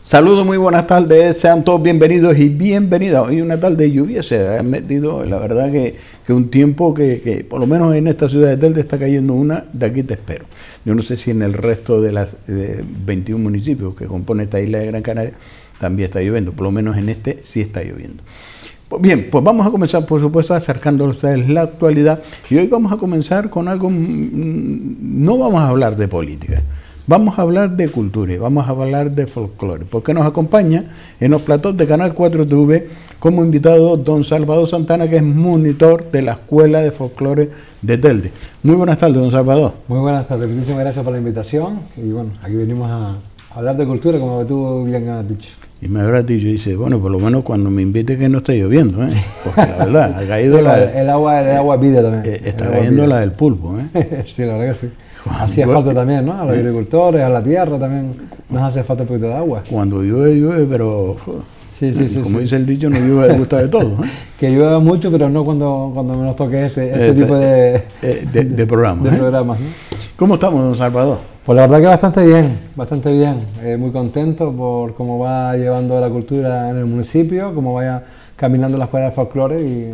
Saludos, muy buenas tardes, sean todos bienvenidos y bienvenidas. Hoy una tarde de lluvia se ha metido, la verdad que un tiempo que por lo menos en esta ciudad de Telde está cayendo una, de aquí te espero. Yo no sé si en el resto de las 21 municipios que compone esta isla de Gran Canaria también está lloviendo, por lo menos en este sí está lloviendo. Pues bien, pues vamos a comenzar por supuesto acercándonos a la actualidad y hoy vamos a comenzar con algo, no vamos a hablar de política. Vamos a hablar de cultura y vamos a hablar de folclore, porque nos acompaña en los platós de Canal 4 TV como invitado don Salvador Santana, que es monitor de la Escuela de Folclore de Telde. Muy buenas tardes, don Salvador. Muy buenas tardes, muchísimas gracias por la invitación y bueno, aquí venimos a hablar de cultura, como tú bien has dicho. Y me habrás dicho, dice, bueno, por lo menos cuando me invite que no esté lloviendo, ¿eh? Porque la verdad, ha caído el agua pide también. Está cayendo la del pulpo, ¿eh? Sí, la verdad que sí. Hacía falta también, ¿no? A los agricultores, a la tierra también nos hace falta un poquito de agua. Cuando llueve, llueve, pero sí, como dice el dicho, no llueve a gusto de todo, ¿eh? Que llueva mucho, pero no cuando nos toque este tipo de programas. De programas, ¿no? ¿Cómo estamos, don Salvador? Pues la verdad que bastante bien. Muy contento por cómo va llevando la cultura en el municipio, cómo vaya caminando la escuela de folclore y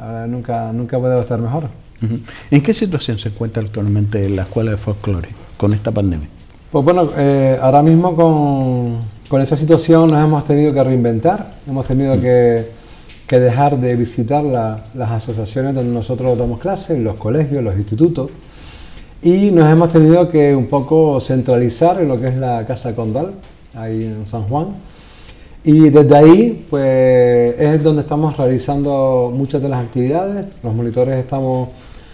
nunca puede estar mejor. ¿En qué situación se encuentra actualmente la Escuela de Folclore con esta pandemia? Pues bueno, ahora mismo con esta situación nos hemos tenido que reinventar, hemos tenido que dejar de visitar las asociaciones donde nosotros damos clases, los colegios, los institutos, y nos hemos tenido que un poco centralizar en lo que es la Casa Condal, ahí en San Juan, y desde ahí pues es donde estamos realizando muchas de las actividades. Los monitores estamos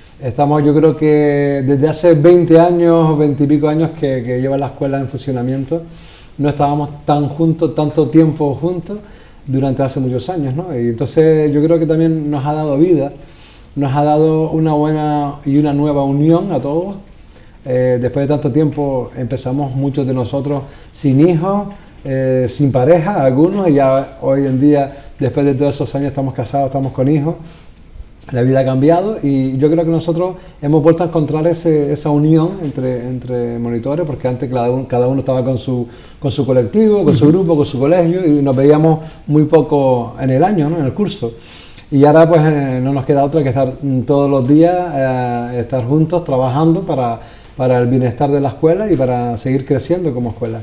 yo creo que desde hace 20 años, 20 y pico años que lleva la escuela en funcionamiento, no estábamos tanto tiempo juntos durante hace muchos años, ¿no? Y entonces yo creo que también nos ha dado vida, nos ha dado una buena y una nueva unión a todos. Después de tanto tiempo empezamos muchos de nosotros sin hijos, sin pareja, algunos, y ya hoy en día, después de todos esos años, estamos casados, estamos con hijos. La vida ha cambiado y yo creo que nosotros hemos vuelto a encontrar esa unión entre monitores, porque antes cada uno estaba con su colectivo, con su grupo, con su colegio, y nos veíamos muy poco en el año, ¿no? En el curso. Y ahora pues no nos queda otra que estar todos los días, estar juntos trabajando para el bienestar de la escuela y para seguir creciendo como escuela.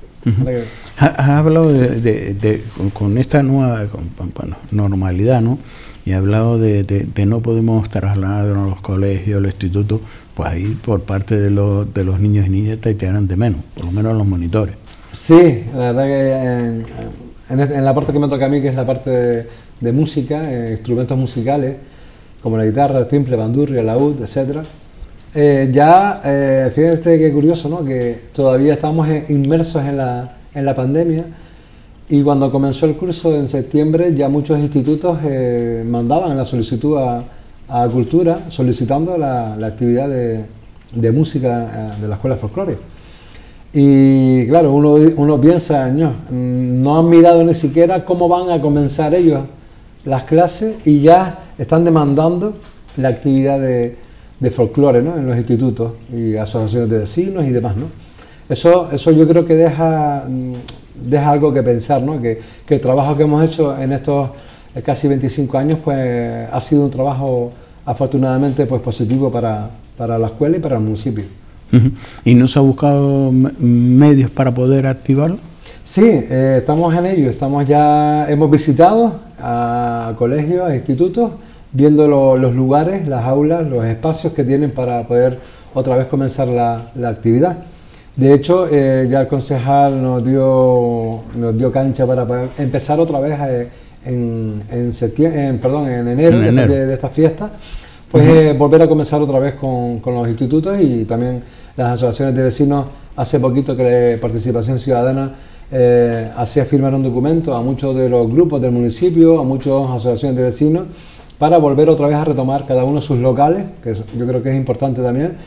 Has hablado con esta nueva normalidad, ¿no? Y ha hablado de no podemos trasladar a los colegios, los institutos, pues ahí por parte de los niños y niñas te echarán de menos, por lo menos los monitores. Sí, la verdad que en la parte que me toca a mí, que es la parte de música, instrumentos musicales, como la guitarra, el timbre, bandurria, laúd, etc. Fíjense qué curioso, ¿no? Que todavía estamos inmersos en la pandemia. Y cuando comenzó el curso en septiembre, ya muchos institutos mandaban la solicitud a Cultura solicitando la actividad de música de la Escuela de Folclore. Y claro, uno piensa, no han mirado ni siquiera cómo van a comenzar ellos las clases y ya están demandando la actividad de folclore, ¿no? En los institutos y asociaciones de vecinos y demás, ¿no? Eso yo creo que deja algo que pensar, ¿no? Que el trabajo que hemos hecho en estos casi 25 años pues ha sido un trabajo afortunadamente pues positivo para la escuela y para el municipio. ¿Y no se ha buscado medios para poder activarlo? Sí, estamos en ello, hemos visitado a colegios, a institutos, viendo los lugares, las aulas, los espacios que tienen para poder otra vez comenzar la actividad. De hecho, ya el concejal nos dio cancha para poder empezar otra vez en enero de esta fiesta, pues volver a comenzar otra vez con los institutos y también las asociaciones de vecinos. Hace poquito que Participación Ciudadana hacía firmar un documento a muchos de los grupos del municipio, a muchas asociaciones de vecinos, para volver otra vez a retomar cada uno sus locales, que yo creo que es importante también,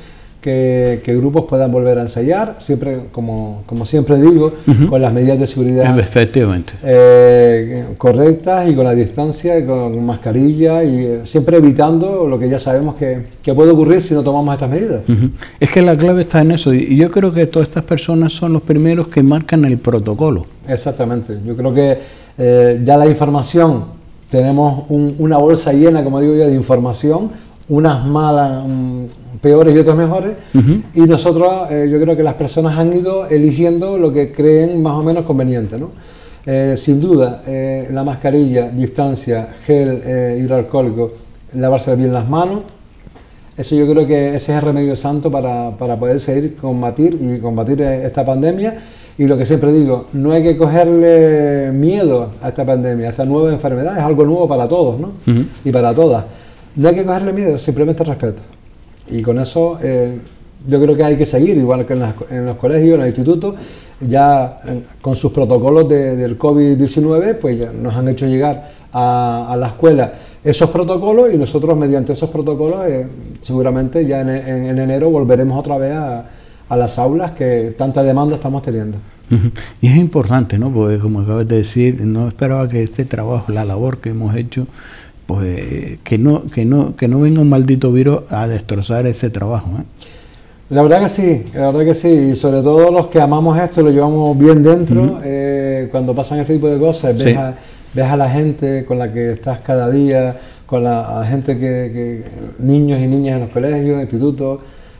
que grupos puedan volver a ensayar, siempre, como siempre digo, con las medidas de seguridad efectivamente correctas y con la distancia y con mascarilla y siempre evitando lo que ya sabemos que puede ocurrir si no tomamos estas medidas. Es que la clave está en eso y yo creo que todas estas personas son los primeros que marcan el protocolo. Exactamente, yo creo que ya la información, tenemos una bolsa llena, como digo yo, de información, unas malas, peores y otras mejores, y nosotros, yo creo que las personas han ido eligiendo lo que creen más o menos conveniente, ¿no? Sin duda, la mascarilla, distancia, gel hidroalcohólico, lavarse bien las manos, eso yo creo que ese es el remedio santo para poder seguir combatir esta pandemia. Y lo que siempre digo, no hay que cogerle miedo a esta pandemia, a esta nueva enfermedad, es algo nuevo para todos, ¿no? Y para todas. No hay que cogerle miedo, simplemente respeto. Y con eso yo creo que hay que seguir, igual que en los colegios, en los institutos, ya con sus protocolos del COVID-19, pues ya nos han hecho llegar a la escuela esos protocolos y nosotros mediante esos protocolos seguramente ya en enero volveremos otra vez a las aulas que tanta demanda estamos teniendo. Y es importante, ¿no? Porque como acabas de decir, no esperaba que este trabajo, la labor que hemos hecho, pues que no venga un maldito virus a destrozar ese trabajo, ¿eh? La verdad que sí, y sobre todo los que amamos esto, lo llevamos bien dentro, cuando pasan este tipo de cosas, ves a la gente con la que estás cada día, con la gente niños y niñas en los colegios, institutos,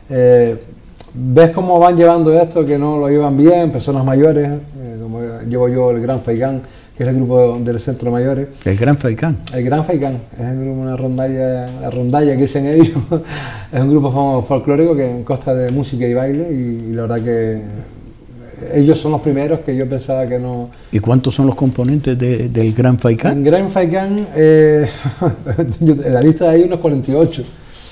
ves cómo van llevando esto, que no lo llevan bien, personas mayores, como llevo yo el Gran Faikán, que es el grupo del centro de mayores. El Gran Faikán. El Gran Faikán, es una rondalla, la rondalla que dicen ellos, es un grupo folclórico que consta de música y baile y la verdad que ellos son los primeros que yo pensaba que no... ¿Y cuántos son los componentes del Gran Faikán? En Gran Faikán, en la lista hay unos 48.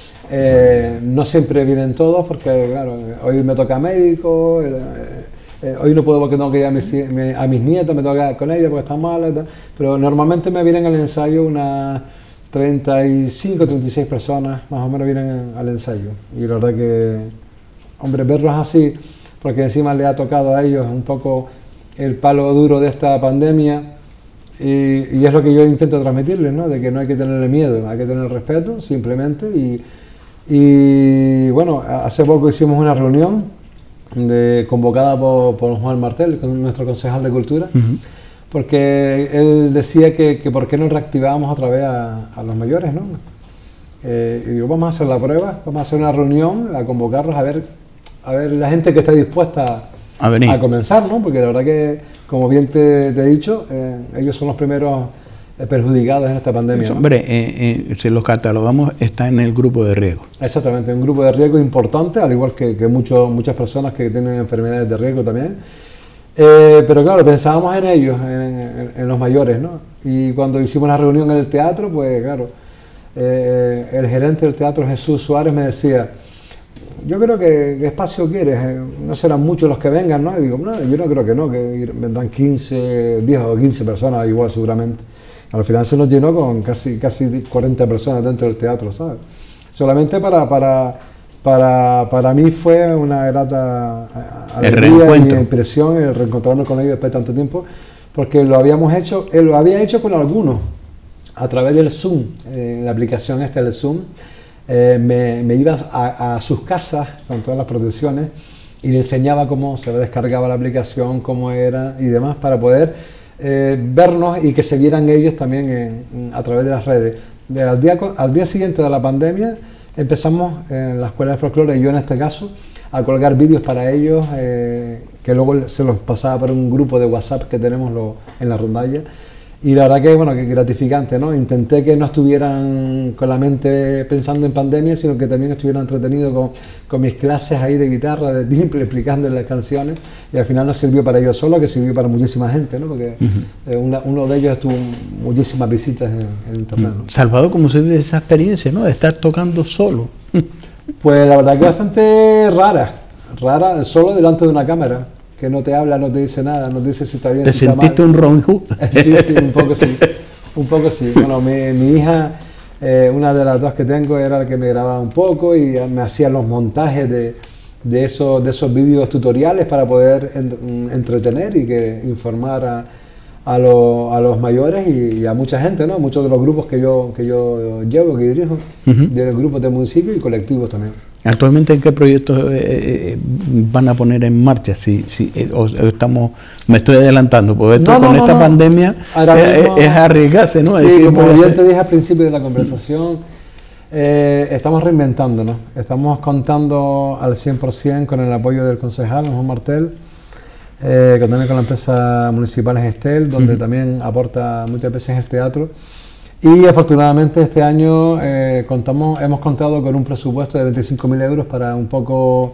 No siempre vienen todos porque, claro, hoy me toca médico, hoy no puedo porque tengo que ir a mis nietas, me toca con ellas porque están malas y tal, pero normalmente me vienen al ensayo unas 35, 36 personas, más o menos vienen al ensayo. Y la verdad que, hombre, verlos así, porque encima le ha tocado a ellos un poco el palo duro de esta pandemia, y es lo que yo intento transmitirles, ¿no? De que no hay que tenerle miedo, hay que tener respeto, simplemente, y bueno, hace poco hicimos una reunión convocada por Juan Martel, nuestro concejal de Cultura, porque él decía que por qué no reactivábamos otra vez a los mayores, ¿no? Y digo, vamos a hacer la prueba, vamos a hacer una reunión, a convocarlos, a ver la gente que está dispuesta a comenzar, ¿no? Porque la verdad que, como bien te he dicho, ellos son los primeros perjudicados en esta pandemia, ¿no? Hombre, si los catalogamos, está en el grupo de riesgo. Exactamente, un grupo de riesgo importante, al igual que muchas personas que tienen enfermedades de riesgo también. Pero claro, pensábamos en ellos, en los mayores, ¿no? Y cuando hicimos la reunión en el teatro, pues claro, el gerente del teatro, Jesús Suárez, me decía, yo creo que ¿qué espacio quieres? No serán muchos los que vengan, ¿no? Y digo, no, yo no creo que no, que vendrán 10 o 15 personas igual seguramente. Al final se nos llenó con casi 40 personas dentro del teatro, ¿sabes? Solamente para mí fue una grata alegría y impresión el reencontrarnos con ellos después de tanto tiempo, porque lo habíamos hecho, él lo había hecho con algunos a través del Zoom, la aplicación esta del Zoom. Me iba a sus casas con todas las protecciones y le enseñaba cómo se descargaba la aplicación, cómo era y demás, para poder vernos y que se vieran ellos también a través de las redes. Al día siguiente de la pandemia empezamos en la escuela de folclore, y yo en este caso, a colgar vídeos para ellos, que luego se los pasaba por un grupo de WhatsApp que tenemos en la rondalla. Y la verdad que, bueno, que gratificante, ¿no? Intenté que no estuvieran con la mente pensando en pandemia, sino que también estuvieran entretenidos con mis clases ahí de guitarra, de timple, explicándoles las canciones, y al final no sirvió para ellos solo, que sirvió para muchísima gente, ¿no? Porque uno de ellos tuvo muchísimas visitas en internet, ¿no? Salvador, ¿cómo se vive esa experiencia, ¿no? De estar tocando solo. Pues la verdad que bastante rara, solo delante de una cámara, que no te habla, no te dice nada, no te dice si está bien, ¿Te si está mal. sentiste un Robin Hood? Sí, un poco sí. Bueno, mi hija Una de las dos que tengo era la que me grababa un poco y me hacía los montajes de esos vídeos tutoriales para poder entretener y que informar a los mayores y a mucha gente, ¿no? Muchos de los grupos que yo llevo, que dirijo, de grupos del municipio y colectivos también. ¿Actualmente en qué proyectos van a poner en marcha? Me estoy adelantando, porque esto con esta pandemia es arriesgarse, ¿no? Sí, como bien te dije al principio de la conversación, estamos reinventándonos, estamos contando al 100% con el apoyo del concejal Juan Martel, también con la empresa municipal Gestel, donde también aporta muchas veces el teatro. Y afortunadamente este año hemos contado con un presupuesto de 25.000 euros para un poco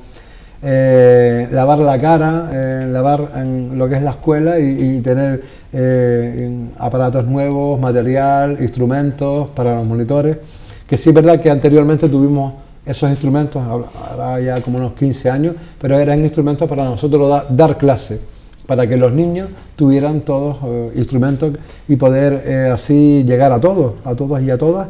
lavar la cara, lavar en lo que es la escuela y tener aparatos nuevos, material, instrumentos para los monitores. Que sí es verdad que anteriormente tuvimos esos instrumentos, ahora ya como unos 15 años, pero eran instrumentos para nosotros dar clase, para que los niños tuvieran todos instrumentos y poder así llegar a todos y a todas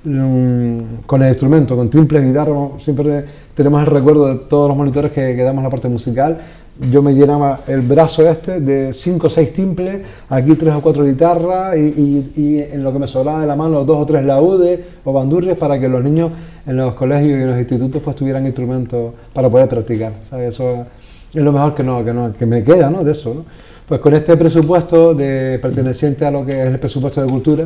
con el instrumento, con timples, guitarra. Siempre tenemos el recuerdo de todos los monitores que damos la parte musical. Yo me llenaba el brazo de 5 o 6 timples, aquí 3 o 4 guitarras y en lo que me sobraba de la mano 2 o 3 laúdes o bandurrias para que los niños en los colegios y en los institutos pues tuvieran instrumentos para poder practicar, ¿sabes? Eso es lo mejor que me queda, ¿no? De eso, ¿no? Pues con este presupuesto perteneciente a lo que es el presupuesto de cultura,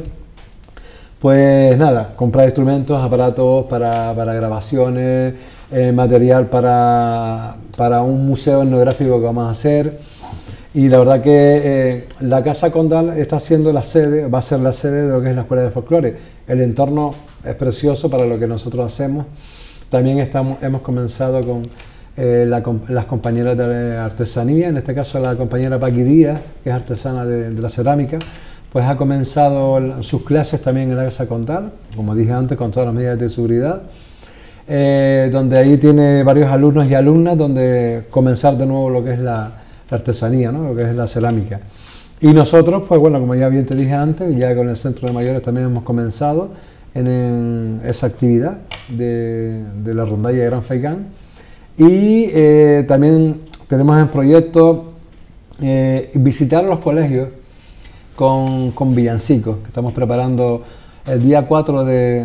pues nada, comprar instrumentos, aparatos para grabaciones, material para un museo etnográfico que vamos a hacer. Y la verdad que la Casa Condal va a ser la sede de lo que es la Escuela de Folclore. El entorno es precioso para lo que nosotros hacemos. También hemos comenzado con las compañeras de artesanía, en este caso la compañera Paqui Díaz, que es artesana de la cerámica, pues ha comenzado sus clases también en la Casa Condal, como dije antes, con todas las medidas de seguridad. Donde ahí tiene varios alumnos y alumnas donde comenzar de nuevo lo que es la artesanía, ¿no? Lo que es la cerámica. Y nosotros, pues bueno, como ya bien te dije antes, ya con el Centro de Mayores también hemos comenzado en esa actividad de la rondalla de Gran Faicán. Y también tenemos en proyecto visitar los colegios con villancicos, que estamos preparando. El día 4 de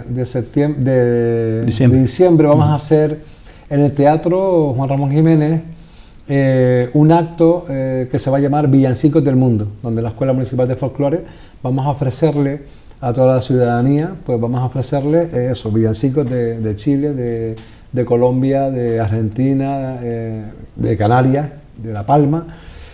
diciembre vamos a hacer en el Teatro Juan Ramón Jiménez un acto que se va a llamar Villancicos del Mundo, donde la Escuela Municipal de Folclore vamos a ofrecerle a toda la ciudadanía, pues vamos a ofrecerle esos villancicos de Chile, de Colombia, de Argentina, de Canarias, de La Palma.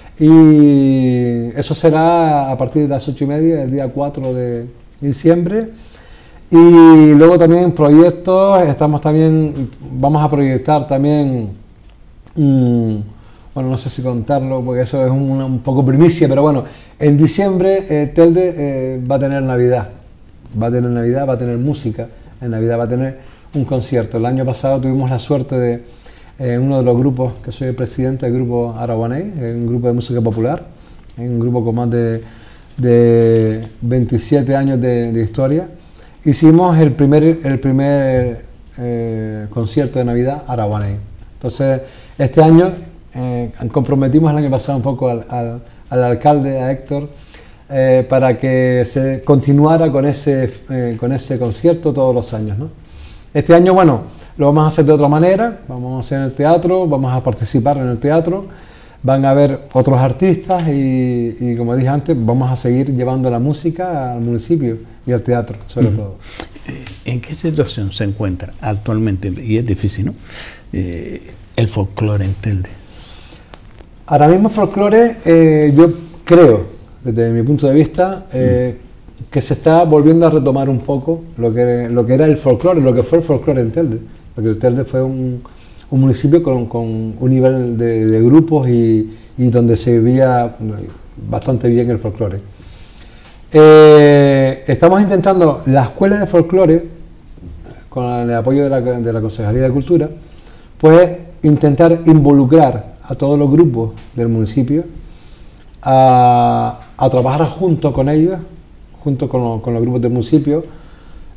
Y eso será a partir de las 8:30 el día 4 de diciembre. Y luego también proyectos, vamos a proyectar también, bueno, no sé si contarlo porque eso es un poco primicia, pero bueno, en diciembre Telde va a tener Navidad, va a tener música, en Navidad va a tener un concierto. El año pasado tuvimos la suerte de uno de los grupos, que soy el presidente del grupo Araguaney, un grupo de música popular, un grupo con más de 27 años de historia. Hicimos el primer concierto de Navidad Araguaney. Entonces, este año comprometimos el año pasado un poco al alcalde, a Héctor, para que se continuara con ese concierto todos los años, ¿no? Este año, bueno, lo vamos a hacer de otra manera, vamos a hacer en el teatro, vamos a participar en el teatro, van a haber otros artistas y como dije antes, vamos a seguir llevando la música al municipio y al teatro, sobre todo. ¿En qué situación se encuentra actualmente, y es difícil, ¿no?, el folclore en Telde? Ahora mismo el folclore, yo creo, desde mi punto de vista, que se está volviendo a retomar un poco lo que era el folclore, lo que fue el folclore en Telde, porque Telde fue un municipio con un nivel de grupos y donde se vivía bastante bien el folclore. Estamos intentando, la escuela de folclore, con el apoyo de la Concejalía de Cultura, pues intentar involucrar a todos los grupos del municipio a trabajar junto con ellos, junto con los grupos del municipio,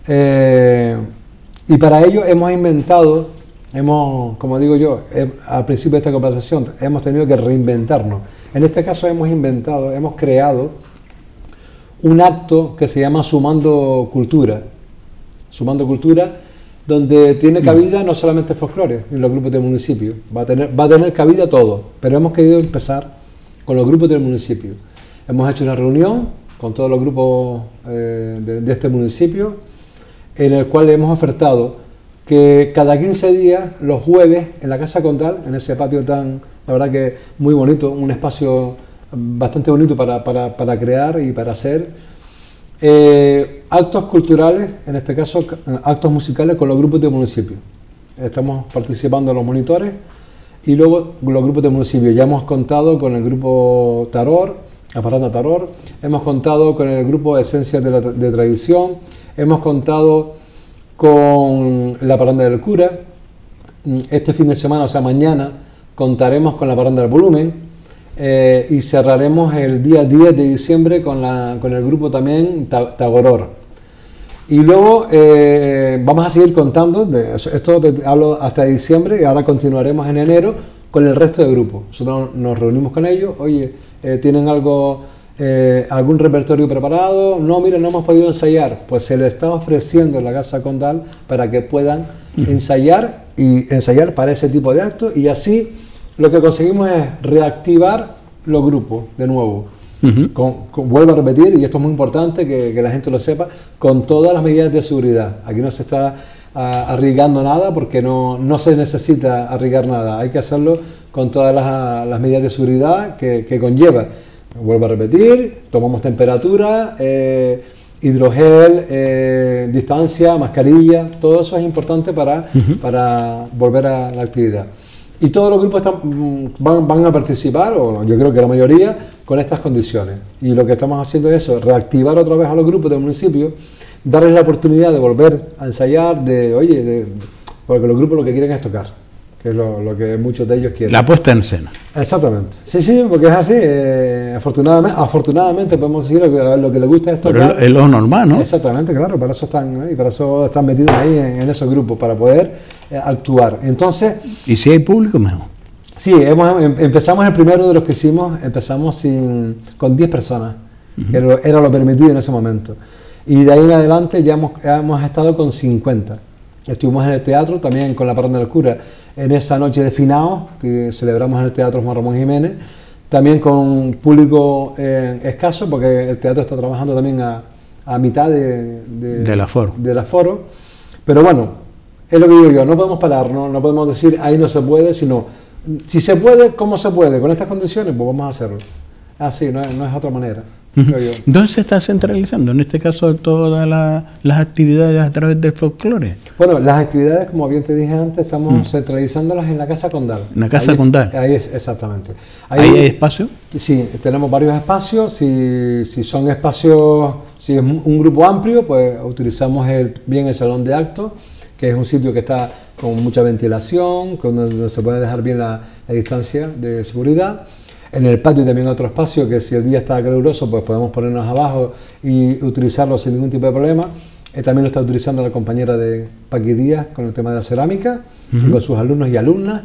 Y para ello hemos inventado, como digo yo, al principio de esta conversación, hemos tenido que reinventarnos. En este caso hemos creado un acto que se llama Sumando Cultura. Sumando Cultura, donde tiene cabida no solamente folclore en los grupos del municipio, va a tener cabida todo, pero hemos querido empezar con los grupos del municipio. Hemos hecho una reunión con todos los grupos de este municipio, en el cual hemos ofertado que cada 15 días, los jueves, en la Casa Condal, en ese patio tan, la verdad que muy bonito, un espacio bastante bonito para crear y para hacer, actos culturales, en este caso actos musicales con los grupos del municipio. Estamos participando los monitores y luego los grupos del municipio. Ya hemos contado con el grupo Taror, la parranda Taror, hemos contado con el grupo Esencias de Tradición, hemos contado con la parranda del cura. Este fin de semana, o sea mañana, contaremos con la parranda del volumen, y cerraremos el día 10 de diciembre con el grupo también Tagoror. Y luego vamos a seguir contando, esto hablo hasta diciembre, y ahora continuaremos en enero con el resto de grupos. Nosotros nos reunimos con ellos, oye, ¿tienen algún repertorio preparado? No, mira, no hemos podido ensayar. Pues se les está ofreciendo en la Casa Condal para que puedan ensayar para ese tipo de actos, y así lo que conseguimos es reactivar los grupos de nuevo. Vuelvo a repetir, y esto es muy importante que la gente lo sepa, con todas las medidas de seguridad. Aquí no se está arriesgando nada, porque no se necesita arriesgar nada. Hay que hacerlo con todas las medidas de seguridad que conlleva. Vuelvo a repetir, tomamos temperatura, hidrogel, distancia, mascarilla, todo eso es importante para volver a la actividad. Y todos los grupos van a participar, o yo creo que la mayoría, con estas condiciones. Y lo que estamos haciendo es eso, reactivar otra vez a los grupos del municipio, darles la oportunidad de volver a ensayar, porque los grupos lo que quieren es tocar, que es lo que muchos de ellos quieren. La puesta en escena. Exactamente. Sí, porque es así. Afortunadamente podemos decir lo que les gusta es tocar. Pero es lo normal, ¿no? Exactamente, claro, para eso están metidos ahí en esos grupos, para poder actuar. Entonces, y si hay público, mejor. Sí, empezamos el primero de los que hicimos, empezamos con 10 personas, que era lo permitido en ese momento. Y de ahí en adelante ya hemos estado con 50. Estuvimos en el teatro, también con la parranda del cura, en esa noche de finaos que celebramos en el Teatro Juan Ramón Jiménez, también con público escaso, porque el teatro está trabajando también a mitad del aforo. Pero bueno, es lo que digo yo, no podemos parar, no podemos decir ahí no se puede, sino si se puede, ¿cómo se puede? Con estas condiciones, pues vamos a hacerlo. Así, no es otra manera. ¿Dónde se está centralizando, en este caso, todas las actividades a través del folclore? Bueno, las actividades, como bien te dije antes, estamos centralizándolas en la Casa Condal. ¿En la Casa Condal? Ahí es, exactamente. ¿Ahí hay espacio? Sí, tenemos varios espacios. Si son espacios, si es un grupo amplio, pues utilizamos bien el salón de actos, que es un sitio que está con mucha ventilación, donde se puede dejar bien la distancia de seguridad. En el patio también otro espacio que, si el día está caluroso, pues podemos ponernos abajo y utilizarlo sin ningún tipo de problema. También lo está utilizando la compañera de Paqui Díaz con el tema de la cerámica, con sus alumnos y alumnas.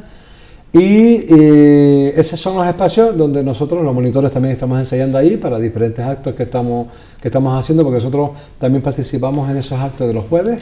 Y esos son los espacios donde nosotros, los monitores, también estamos ensayando ahí para diferentes actos que estamos haciendo, porque nosotros también participamos en esos actos de los jueves.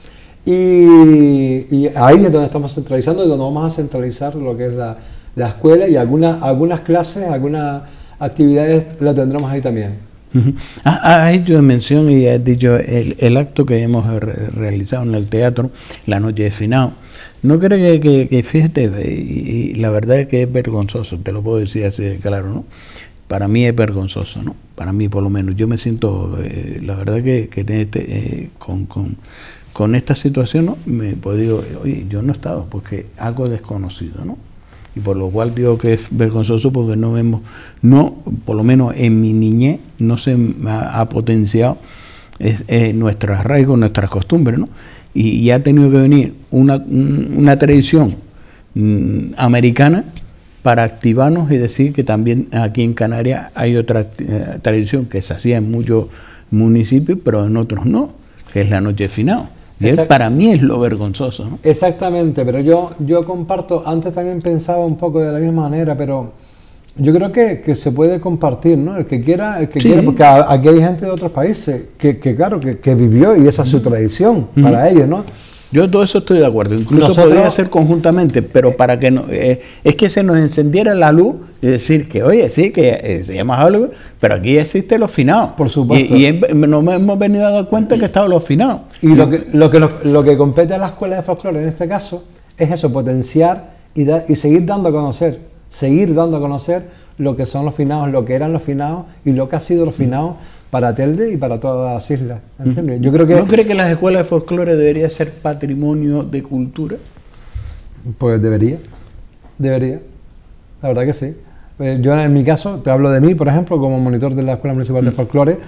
Y ahí es donde estamos centralizando, y donde vamos a centralizar lo que es la escuela, y algunas clases, algunas actividades las tendremos ahí también. Has hecho mención y has dicho el acto que hemos realizado en el teatro, la noche de finado. No creo que fíjate, y la verdad es que es vergonzoso, te lo puedo decir así de claro, ¿no? Para mí es vergonzoso, ¿no? Para mí, por lo menos, yo me siento, la verdad que con esta situación, ¿no? Pues digo, oye, yo no he estado, porque algo desconocido, ¿no? Y por lo cual digo que es vergonzoso, porque por lo menos en mi niñez, no se ha potenciado nuestro arraigo, nuestras costumbres, ¿no? Y ha tenido que venir una tradición americana para activarnos y decir que también aquí en Canarias hay otra tradición que se hacía en muchos municipios, pero en otros no, que es la noche de finado. Y para mí es lo vergonzoso, ¿no? Exactamente, pero yo comparto, antes también pensaba un poco de la misma manera, pero yo creo que se puede compartir, ¿no? El que quiera, porque aquí hay gente de otros países que vivió y esa es su tradición para ellos, ¿no? Yo todo eso estoy de acuerdo, incluso podría ser conjuntamente, pero para que no, es que se nos encendiera la luz y decir que, oye, sí, que se llama Halloween, pero aquí existen los finados. Por supuesto. Y nos hemos venido a dar cuenta que estaban los finados. Y lo que compete a la escuela de folclore en este caso es eso, potenciar y seguir dando a conocer lo que son los finados, lo que eran los finados y lo que ha sido los finados para Telde y para todas las islas, ¿entiendes? Yo creo que... ¿No cree que las escuelas de folclore deberían ser patrimonio de cultura? Pues debería, la verdad que sí. Yo en mi caso, te hablo de mí, por ejemplo, como monitor de la Escuela Municipal de Folclore,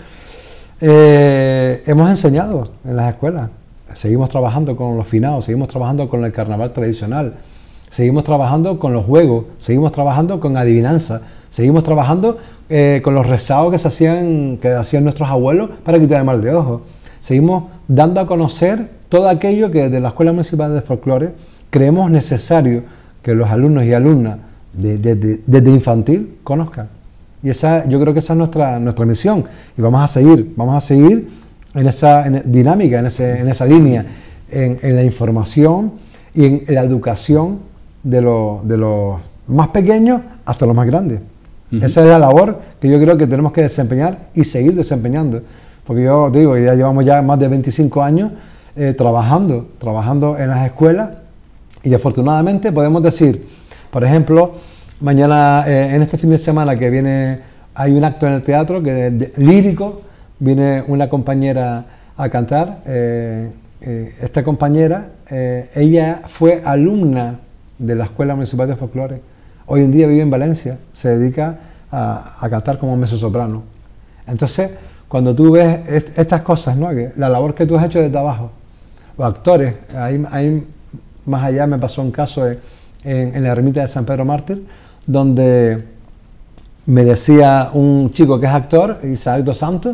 hemos enseñado en las escuelas, seguimos trabajando con los finados, seguimos trabajando con el carnaval tradicional, seguimos trabajando con los juegos, seguimos trabajando con adivinanza, seguimos trabajando con los rezados que hacían nuestros abuelos para quitar el mal de ojo. Seguimos dando a conocer todo aquello que desde la Escuela Municipal de Folclore creemos necesario que los alumnos y alumnas desde infantil conozcan. Y yo creo que esa es nuestra misión. Y vamos a seguir en esa dinámica, en esa línea, en la información y en la educación de los más pequeños hasta los más grandes. Esa es la labor que yo creo que tenemos que desempeñar y seguir desempeñando. Porque yo digo, ya llevamos más de 25 años trabajando en las escuelas y afortunadamente podemos decir, por ejemplo, mañana, en este fin de semana que viene, hay un acto en el teatro lírico, viene una compañera a cantar. Esta compañera, ella fue alumna de la Escuela Municipal de Folclore. Hoy en día vive en Valencia, se dedica a cantar como mezzosoprano. Entonces, cuando tú ves estas cosas, ¿no? La labor que tú has hecho desde abajo, los actores, ahí más allá me pasó un caso en la ermita de San Pedro Mártir, donde me decía un chico que es actor, Isaac dos Santos,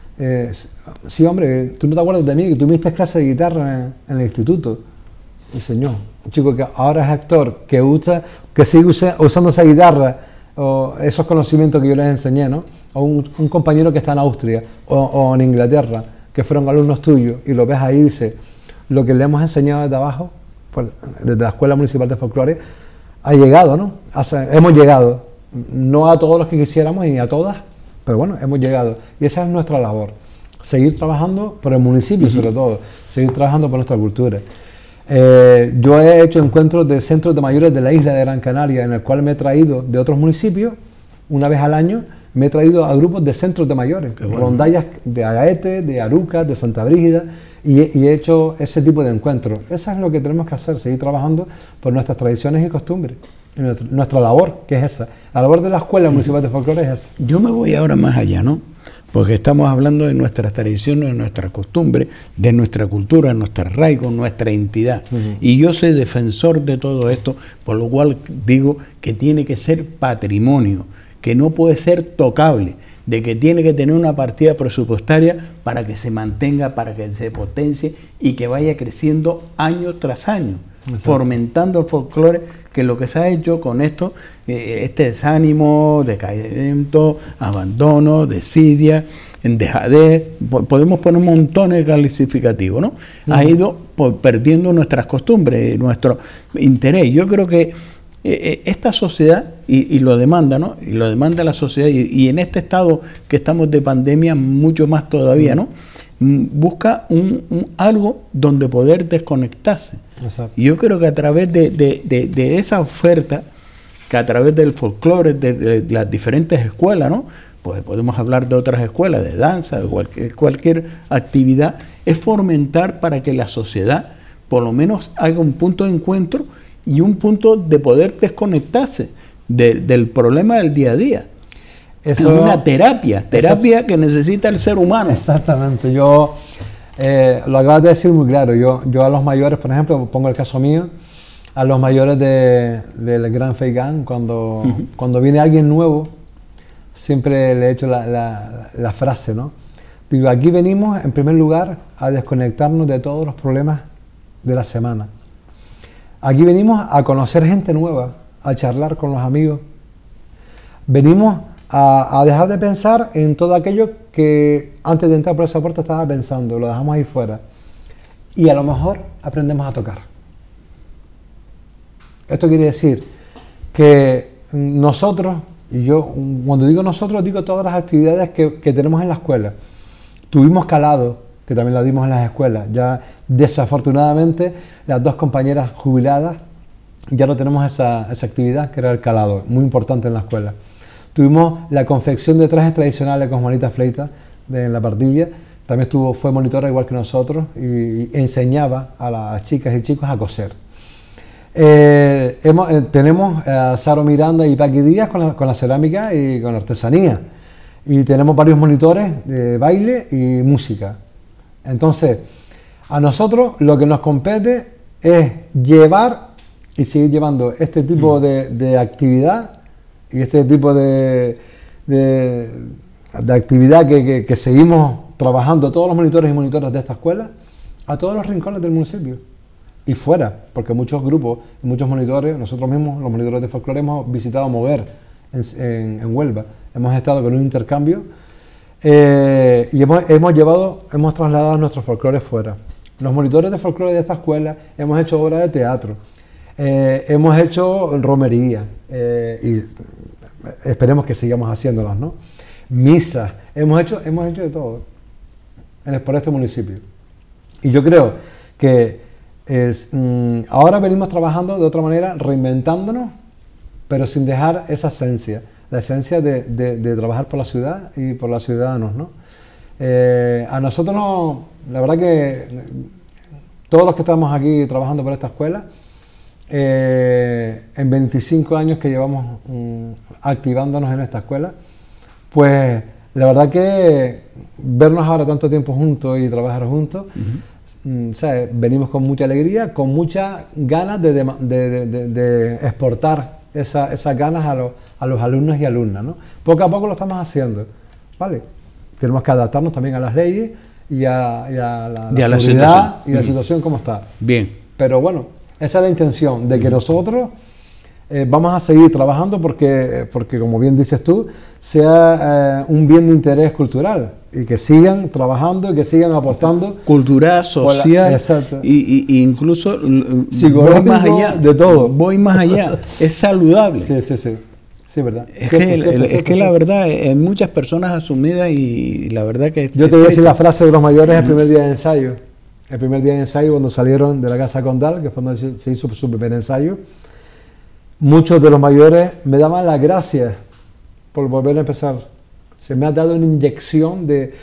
sí hombre, tú no te acuerdas de mí, que tú me diste clase de guitarra en el instituto. Y señor, un chico que ahora es actor, que sigue usando esa guitarra, o esos conocimientos que yo les enseñé, ¿no? O un compañero que está en Austria o en Inglaterra, que fueron alumnos tuyos, y lo ves ahí y dice, lo que le hemos enseñado desde abajo, pues, desde la Escuela Municipal de Folclore, ha llegado, ¿no? Hemos llegado, no a todos los que quisiéramos y a todas, pero bueno, hemos llegado. Y esa es nuestra labor, seguir trabajando por el municipio sobre todo, seguir trabajando por nuestra cultura. Yo he hecho encuentros de centros de mayores de la isla de Gran Canaria, en el cual me he traído de otros municipios, una vez al año, me he traído a grupos de centros de mayores, bueno, rondallas de Agaete, de Aruca, de Santa Brígida, y he hecho ese tipo de encuentros. Eso es lo que tenemos que hacer, seguir trabajando por nuestras tradiciones y costumbres. Nuestra labor, que es esa. La labor de la Escuela Municipal de Folclore es esa. Yo me voy ahora más allá, ¿no? Porque estamos hablando de nuestras tradiciones, de nuestras costumbres, de nuestra cultura, nuestro arraigo, nuestra identidad. Y yo soy defensor de todo esto, por lo cual digo que tiene que ser patrimonio, que no puede ser tocable, de que tiene que tener una partida presupuestaria para que se mantenga, para que se potencie y que vaya creciendo año tras año. Exacto. Fomentando el folclore, que lo que se ha hecho con esto, este desánimo, decaimiento, abandono, desidia, dejadez, podemos poner montones de calificativos, ¿no? Ha ido perdiendo nuestras costumbres, nuestro interés. Yo creo que esta sociedad, y lo demanda, ¿no? Y lo demanda la sociedad, y en este estado que estamos de pandemia, mucho más todavía, ¿no? Busca algo donde poder desconectarse. Exacto. Y yo creo que a través de esa oferta, que a través del folclore, de las diferentes escuelas, ¿no? Pues podemos hablar de otras escuelas, de danza, de cualquier actividad, es fomentar para que la sociedad por lo menos haga un punto de encuentro y un punto de poder desconectarse del problema del día a día. Eso, es una terapia que necesita el ser humano. Exactamente, yo lo acabas de decir muy claro. Yo a los mayores, por ejemplo, pongo el caso mío, a los mayores del Gran Feigán, cuando viene alguien nuevo, siempre le he hecho la frase, ¿no? Digo, aquí venimos en primer lugar a desconectarnos de todos los problemas de la semana. Aquí venimos a conocer gente nueva, a charlar con los amigos. Venimos a dejar de pensar en todo aquello que antes de entrar por esa puerta estaba pensando, lo dejamos ahí fuera. Y a lo mejor aprendemos a tocar. Esto quiere decir que nosotros, y yo cuando digo nosotros, digo todas las actividades que tenemos en la escuela. Tuvimos calado, que también la dimos en las escuelas. Ya desafortunadamente las dos compañeras jubiladas ya no tenemos esa actividad, que era el calado, muy importante en la escuela. Tuvimos la confección de trajes tradicionales con Juanita Fleita en la Pardilla. También fue monitora igual que nosotros y enseñaba a las chicas y chicos a coser. Tenemos a Saro Miranda y Paqui Díaz con la cerámica y con la artesanía. Y tenemos varios monitores de baile y música. Entonces, a nosotros lo que nos compete es llevar y seguir llevando este tipo de actividad y este tipo de actividad que seguimos trabajando todos los monitores y monitoras de esta escuela a todos los rincones del municipio y fuera, porque muchos grupos, muchos monitores, nosotros mismos, los monitores de folclore, hemos visitado Mover en Huelva, hemos estado con un intercambio y hemos trasladado nuestros folclores fuera. Los monitores de folclore de esta escuela hemos hecho obras de teatro, hemos hecho romería y esperemos que sigamos haciéndolas, ¿no? Misas, hemos hecho de todo por este municipio. Y yo creo que ahora venimos trabajando de otra manera, reinventándonos, pero sin dejar esa esencia, la esencia de trabajar por la ciudad y por los ciudadanos, ¿no? A nosotros la verdad que todos los que estamos aquí trabajando por esta escuela, en 25 años que llevamos activándonos en esta escuela, pues la verdad que vernos ahora tanto tiempo juntos y trabajar juntos, ¿sabes? Venimos con mucha alegría, con muchas ganas de exportar esas ganas a los alumnos y alumnas, ¿no? Poco a poco lo estamos haciendo, ¿vale? Tenemos que adaptarnos también a las leyes y a la seguridad y la situación como está. Bien. Pero bueno, esa es la intención, de que nosotros vamos a seguir trabajando porque como bien dices tú, sea un bien de interés cultural y que sigan trabajando y que sigan apostando. Cultural, social, y incluso voy más allá, de todo. Voy más allá, es saludable. Sí, verdad. Es que la verdad, hay muchas personas asumidas y la verdad que... Yo te voy a decir la frase de los mayores el primer día de ensayo. El primer día de ensayo, cuando salieron de la Casa Condal, que fue donde se hizo su primer ensayo, muchos de los mayores me daban las gracias por volver a empezar. Se me ha dado una inyección de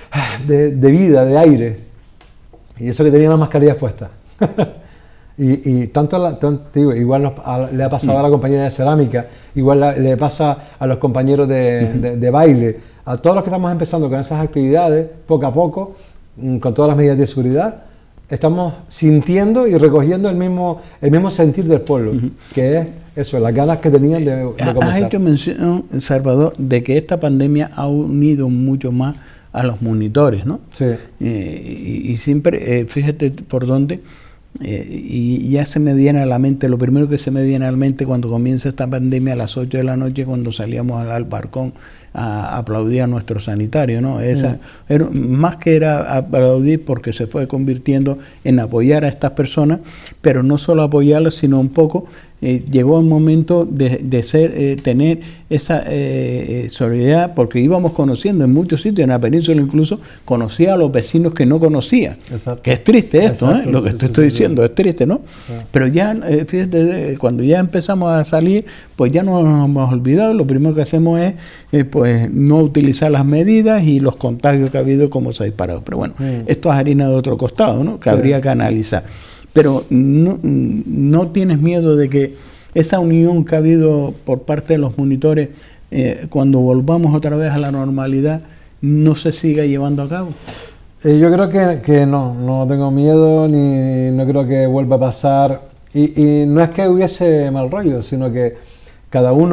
vida, de aire. Y eso que tenía las mascarillas puestas. y digo, igual le ha pasado a la compañía de cerámica, igual le pasa a los compañeros de baile, a todos los que estamos empezando con esas actividades, poco a poco, con todas las medidas de seguridad, estamos sintiendo y recogiendo el mismo sentir del pueblo, que es eso, las ganas que tenían de comenzar. Has hecho mención, Salvador, de que esta pandemia ha unido mucho más a los monitores, ¿no? Sí. Y siempre, fíjate por dónde, y ya se me viene a la mente, lo primero que se me viene a la mente cuando comienza esta pandemia a las 8 de la noche, cuando salíamos al balcón a aplaudir a nuestro sanitario, ¿no? Más que era aplaudir, porque se fue convirtiendo en apoyar a estas personas, pero no solo apoyarlas, sino un poco llegó el momento de tener esa solidaridad, porque íbamos conociendo en muchos sitios, en la península incluso, conocía a los vecinos que no conocía. Exacto. Que es triste esto, Exacto, lo que te estoy diciendo, es triste, ¿no? Sí. Pero ya, fíjate, cuando ya empezamos a salir, pues ya no nos hemos olvidado, lo primero que hacemos es pues no utilizar las medidas y los contagios que ha habido, como se ha disparado. Pero bueno, esto es harina de otro costado, ¿no? Que habría que analizar. Pero no tienes miedo de que esa unión que ha habido por parte de los monitores, cuando volvamos otra vez a la normalidad, no se siga llevando a cabo. Yo creo que no tengo miedo, ni no creo que vuelva a pasar. Y no es que hubiese mal rollo, sino que cada uno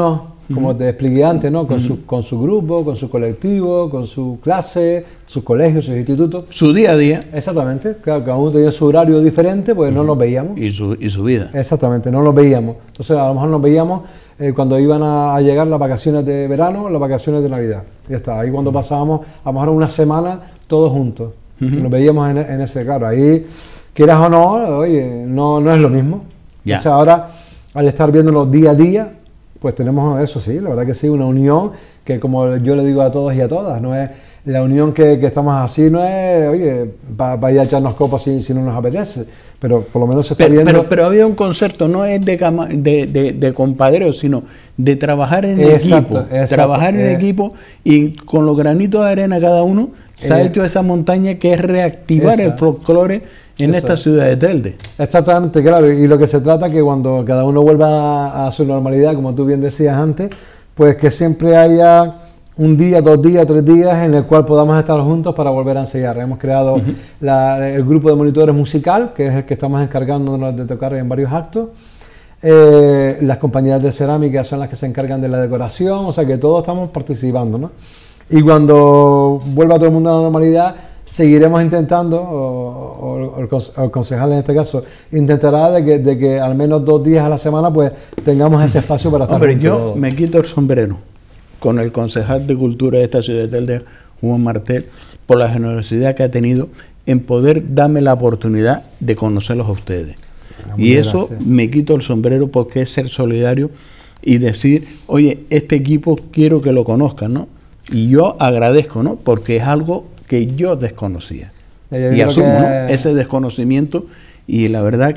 como te expliqué antes, ¿no? Con su grupo, con su colectivo, con su clase, sus colegios, sus institutos. Su día a día. Exactamente, claro, cada uno tenía su horario diferente, pues no nos veíamos. Y su vida. Exactamente, no nos veíamos. Entonces a lo mejor nos veíamos cuando iban a llegar las vacaciones de verano, las vacaciones de Navidad. Ya está, ahí cuando pasábamos a lo mejor una semana todos juntos. Nos veíamos en ese, claro, ahí, quieras o no, oye, no es lo mismo. Ya. Entonces ahora, al estar viéndolo día a día, pues tenemos eso, sí, la verdad que sí, una unión que, como yo le digo a todos y a todas, no es la unión que estamos así, no es, oye, para ir a echarnos copas si no nos apetece, pero por lo menos se está viendo. Pero había un concepto, no es de compadreo, sino de trabajar en Exacto, equipo. Trabajar en equipo, y con los granitos de arena cada uno se ha hecho esa montaña que es reactivar el folclore en esta ciudad de Telde. Exactamente, claro, y lo que se trata es que cuando cada uno vuelva a su normalidad, como tú bien decías antes, pues que siempre haya un día, 2 días, 3 días en el cual podamos estar juntos para volver a enseñar. Hemos creado el grupo de monitores musical, que es el que estamos encargándonos de tocar en varios actos. Las compañías de cerámica son las que se encargan de la decoración, o sea que todos estamos participando, ¿no? Y cuando vuelva todo el mundo a la normalidad, seguiremos intentando, o el concejal en este caso, intentará de que al menos 2 días a la semana pues tengamos ese espacio para estar juntos. Yo me quito el sombrero con el concejal de Cultura de esta ciudad de Telde, Juan Martel, por la generosidad que ha tenido en poder darme la oportunidad de conocerlos a ustedes. Y eso me quito el sombrero porque es ser solidario y decir, oye, este equipo quiero que lo conozcan, ¿no? Y yo agradezco, ¿no? Porque es algo que yo desconocía. Y asumo, ¿no? Ese desconocimiento, y la verdad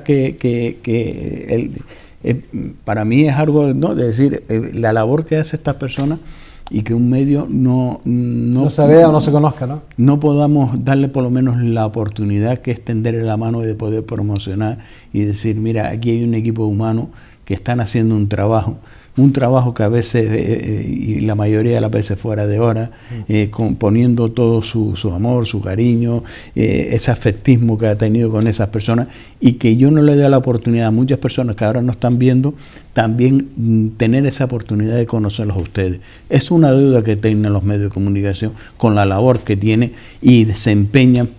para mí es algo, ¿no? De decir, la labor que hace estas personas y que un medio no se vea o no se conozca, ¿no? No podamos darle por lo menos la oportunidad que es tenderle la mano de poder promocionar y decir, mira, aquí hay un equipo humano que están haciendo un trabajo que a veces, y la mayoría de las veces fuera de hora, poniendo todo su amor, su cariño, ese afectismo que ha tenido con esas personas, y que yo no le dé la oportunidad a muchas personas que ahora nos están viendo, también tener esa oportunidad de conocerlos a ustedes. Es una deuda que tienen los medios de comunicación con la labor que tienen y desempeñan,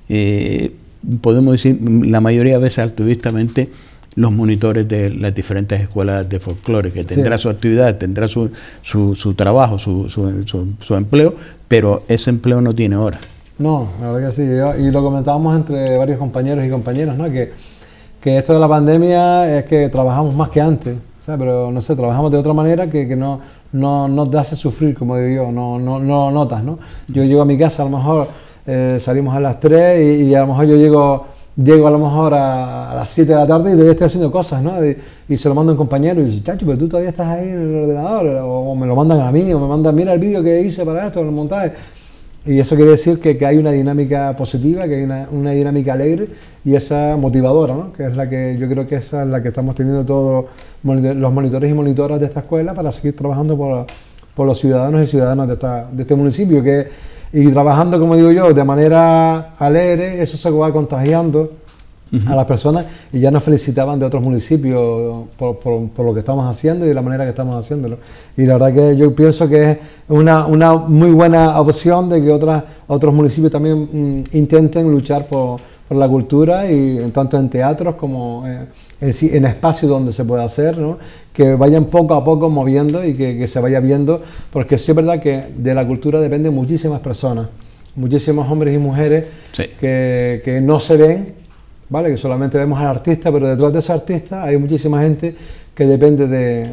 podemos decir, la mayoría de veces altruistamente, los monitores de las diferentes escuelas de folclore, que tendrá su actividad, tendrá su trabajo, su empleo, pero ese empleo no tiene hora. No, la verdad que sí, y lo comentábamos entre varios compañeros y compañeras, ¿no? Que esto de la pandemia es que trabajamos más que antes, ¿sabes? Pero no sé, trabajamos de otra manera que no te hace sufrir, como digo yo, no lo notas, ¿no? Yo llego a mi casa, a lo mejor salimos a las 3 y a lo mejor yo llego a lo mejor a las 7 de la tarde y todavía estoy haciendo cosas, ¿no? Y se lo mando a un compañero y dice, chacho, pero tú todavía estás ahí en el ordenador, o me lo mandan a mí, o me mandan, mira el vídeo que hice para esto, el montaje. Y eso quiere decir que hay una dinámica positiva, que hay una dinámica alegre y esa motivadora, ¿no? Que es la que yo creo que esa es la que estamos teniendo todos los monitores y monitoras de esta escuela para seguir trabajando por los ciudadanos y ciudadanas de este municipio, y trabajando, como digo yo, de manera alegre. Eso se va contagiando a las personas, y ya nos felicitaban de otros municipios por lo que estamos haciendo y de la manera que estamos haciéndolo. Y la verdad que yo pienso que es una muy buena opción de que otros municipios también intenten luchar por la cultura, y tanto en teatros como en espacios donde se puede hacer, ¿no? Que vayan poco a poco moviendo y que se vaya viendo, porque sí es verdad que de la cultura dependen muchísimas personas, muchísimos hombres y mujeres que no se ven, ¿vale? Que solamente vemos al artista, pero detrás de ese artista hay muchísima gente que depende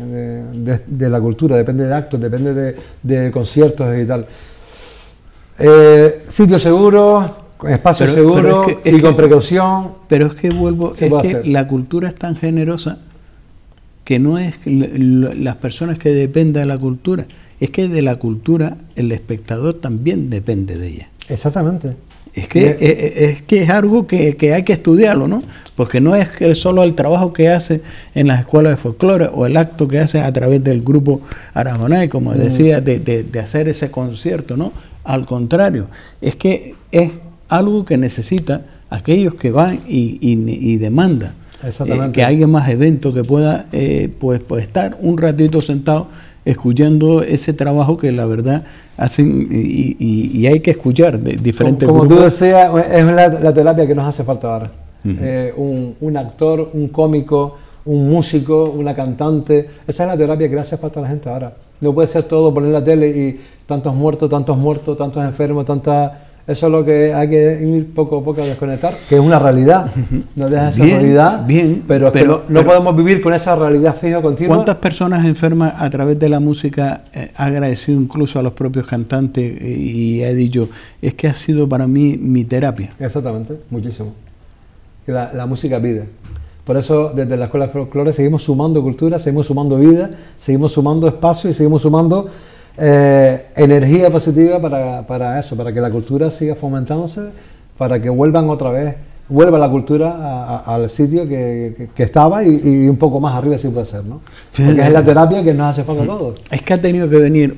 de la cultura, depende de actos, depende de conciertos y tal. Sitio seguro, espacio seguro y con precaución. Pero es que la cultura es tan generosa que no es las personas que dependen de la cultura, es que de la cultura el espectador también depende de ella. Exactamente. Es que es algo que hay que estudiarlo, ¿no? Porque no es solo el trabajo que hace en las escuelas de folclore o el acto que hace a través del grupo Aragonés, como decía, de hacer ese concierto, ¿no? Al contrario, es que es algo que necesita aquellos que van y demandan que haya más eventos, que pueda pues estar un ratito sentado escuchando ese trabajo que la verdad hacen y hay que escuchar de diferentes como grupos. tú decías, es la terapia que nos hace falta ahora. Un actor, un cómico, un músico, una cantante, esa es la terapia que le hace falta a la gente ahora. No puede ser todo poner la tele y tantos muertos, tantos enfermos, eso es lo que hay que ir poco a poco a desconectar, que es una realidad. No deja esa realidad, pero no podemos vivir con esa realidad fija continua. ¿Cuántas personas enfermas a través de la música ha agradecido incluso a los propios cantantes y ha dicho, es que ha sido para mí mi terapia? Exactamente, muchísimo. La música vida. Por eso desde la Escuela de Folclore seguimos sumando cultura, seguimos sumando vida, seguimos sumando espacio y seguimos sumando energía positiva para eso, para que la cultura siga fomentándose, para que vuelva la cultura al sitio que estaba y un poco más arriba si puede ser, ¿no? Porque es la terapia que nos hace falta a todos. Es que ha tenido que venir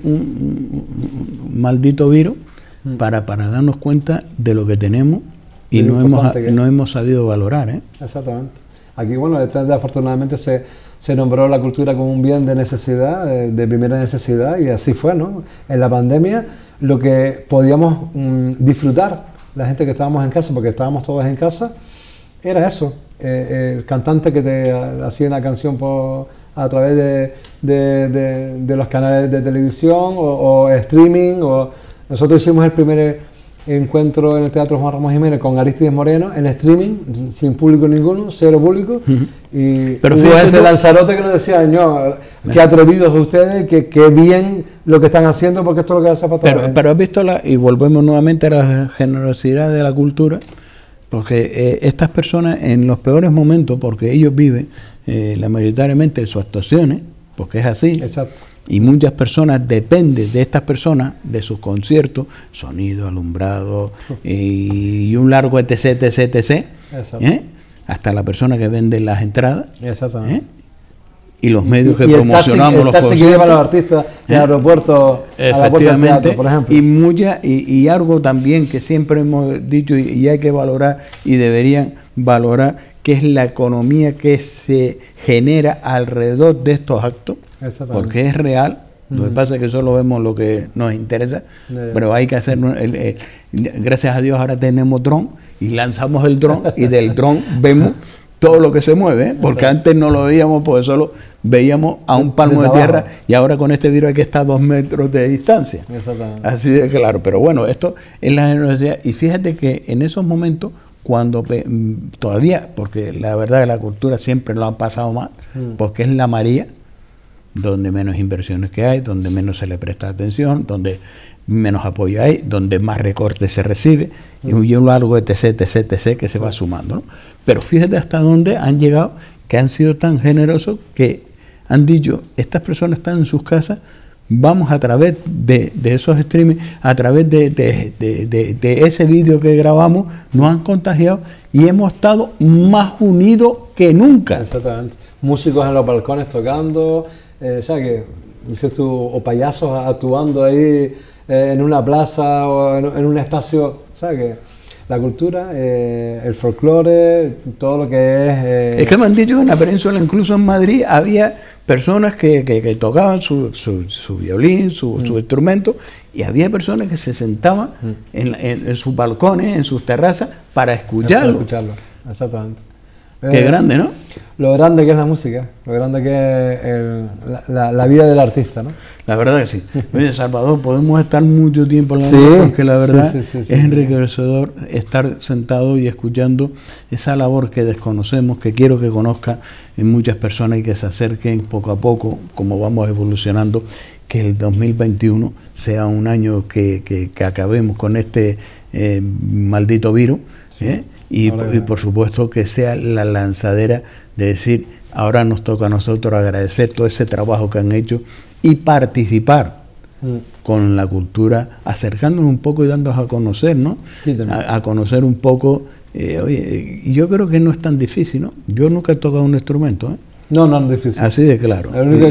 un maldito virus para darnos cuenta de lo que tenemos y no hemos sabido valorar, ¿eh? Exactamente. Aquí, bueno, afortunadamente se nombró la cultura como un bien de necesidad, de primera necesidad, y así fue, ¿no? En la pandemia, lo que podíamos disfrutar, la gente que estábamos en casa, porque estábamos todos en casa, era eso. El cantante que te hacía una canción a través de los canales de televisión o streaming. Nosotros hicimos el primer encuentro en el Teatro Juan Ramón Jiménez con Aristides Moreno en streaming, sin público ninguno, cero público. Y pero hubo gente de Lanzarote que nos decía, no, qué atrevidos ustedes, qué bien lo que están haciendo, porque esto es lo que hace falta. Pero has visto, y volvemos nuevamente a la generosidad de la cultura, porque estas personas en los peores momentos, porque ellos viven mayoritariamente de sus actuaciones, porque es así. Exacto. Y muchas personas dependen de estas personas, de sus conciertos, sonido, alumbrado y un largo etc, hasta la persona que vende las entradas. Exactamente. Y los medios que promocionamos los conciertos. Que lleva a los artistas del aeropuerto a la puerta del teatro, por ejemplo. Y algo también que siempre hemos dicho y hay que valorar y deberían valorar, que es la economía que se genera alrededor de estos actos, porque es real. Lo que pasa es que solo vemos lo que nos interesa, pero hay que hacer, gracias a Dios ahora tenemos dron y lanzamos el dron y del dron vemos todo lo que se mueve, porque antes no lo veíamos, porque solo veíamos a un palmo de tierra y ahora con este virus hay que estar a 2 metros de distancia. Así de claro, pero bueno, esto es la generosidad. Y fíjate que en esos momentos, cuando todavía, porque la verdad que la cultura siempre lo han pasado mal, porque es la María, donde menos inversiones que hay, donde menos se le presta atención, donde menos apoyo hay, donde más recortes se recibe, y un largo etc que se va sumando, ¿no? Pero fíjate hasta dónde han llegado, que han sido tan generosos que han dicho, estas personas están en sus casas, vamos a través de esos streaming, a través de ese vídeo que grabamos, nos han contagiado y hemos estado más unidos que nunca. Exactamente. Músicos en los balcones tocando, ¿sabes qué? Dices tú, o payasos actuando ahí en una plaza o en un espacio, ¿sabes qué? La cultura, el folclore, todo lo que es... Es que me han dicho que en la península, incluso en Madrid, había personas que tocaban su violín, su instrumento, y había personas que se sentaban en sus balcones, en sus terrazas, para escucharlo. Exactamente. Qué grande, ¿no? Lo grande que es la música, lo grande que es la vida del artista, ¿no? La verdad que sí. Oye, Salvador, podemos estar mucho tiempo hablando, porque la verdad es enriquecedor estar sentado y escuchando esa labor que desconocemos, que quiero que conozca en muchas personas y que se acerquen poco a poco, como vamos evolucionando, que el 2021 sea un año que acabemos con este maldito virus, y por supuesto que sea la lanzadera de decir, ahora nos toca a nosotros agradecer todo ese trabajo que han hecho y participar con la cultura, acercándonos un poco y dándonos a conocer, ¿no? Sí, a conocer un poco. Oye, yo creo que no es tan difícil, ¿no? Yo nunca he tocado un instrumento, ¿eh? No es difícil. Así de claro.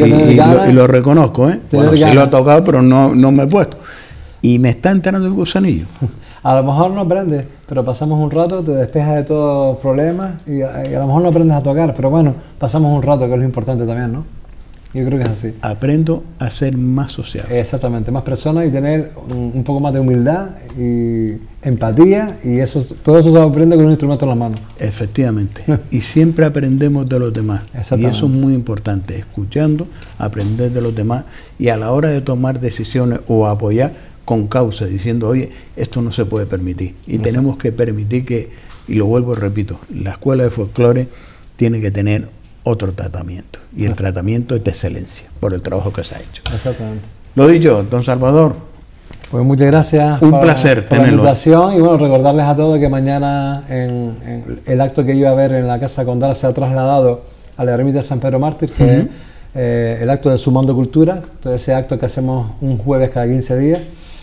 Y lo reconozco, ¿eh? Bueno, sí lo he tocado, pero no me he puesto. Y me está entrando el gusanillo. A lo mejor no aprendes, pero pasamos un rato, te despejas de todos los problemas y a lo mejor no aprendes a tocar, pero bueno, pasamos un rato, que es lo importante también, ¿no? Yo creo que es así. Aprendo a ser más social. Exactamente, más personas y tener un poco más de humildad y empatía, y todo eso se aprende con un instrumento en las manos. Efectivamente. Y siempre aprendemos de los demás. Y eso es muy importante, escuchando, aprender de los demás, y a la hora de tomar decisiones o apoyar con causa, diciendo, oye, esto no se puede permitir. Y tenemos que permitir que, y lo vuelvo y repito, la escuela de folclore tiene que tener otro tratamiento, y el tratamiento es de excelencia por el trabajo que se ha hecho. Exactamente. Lo dicho, don Salvador. Pues muchas gracias. Un placer por la invitación, y bueno, recordarles a todos que mañana en el acto que iba a haber en la Casa Condal se ha trasladado a la ermita de San Pedro Mártir, que es el acto de Sumando Cultura, todo ese acto que hacemos un jueves cada 15 días,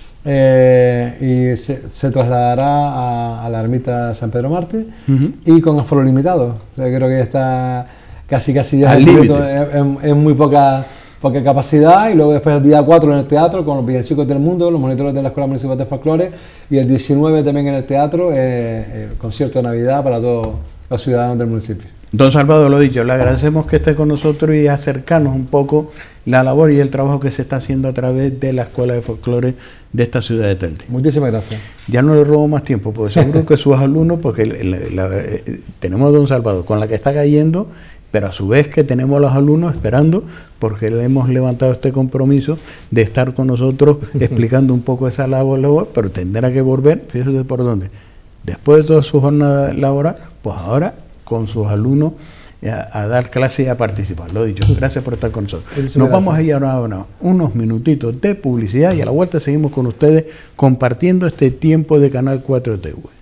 y se trasladará a la ermita de San Pedro Mártir, y con aforo limitado. O sea, creo que ya está casi ya es muy poca capacidad, y luego después el día 4 en el teatro con los villancicos del mundo, los monitores de la Escuela Municipal de Folclore, y el 19 también en el teatro, concierto de Navidad para todos los ciudadanos del municipio. Don Salvador, lo dicho, le agradecemos que esté con nosotros y acercarnos un poco la labor y el trabajo que se está haciendo a través de la Escuela de Folclore de esta ciudad de Telde. Muchísimas gracias. Ya no le robo más tiempo, porque seguro que sus alumnos, porque tenemos a don Salvador con la que está cayendo, pero a su vez que tenemos a los alumnos esperando, porque le hemos levantado este compromiso de estar con nosotros explicando un poco esa labor, pero tendrá que volver, fíjese por dónde, después de toda su jornada laboral, pues ahora con sus alumnos a dar clases y a participar. Lo dicho, gracias por estar con nosotros. Nos vamos a ir ahora unos minutitos de publicidad, y a la vuelta seguimos con ustedes compartiendo este tiempo de Canal 4 TV.